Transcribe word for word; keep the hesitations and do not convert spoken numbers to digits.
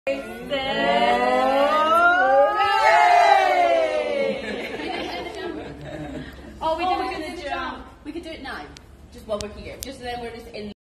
Oh, we did oh, we're gonna jump. We could do it now, just while we're here, just then we're just in.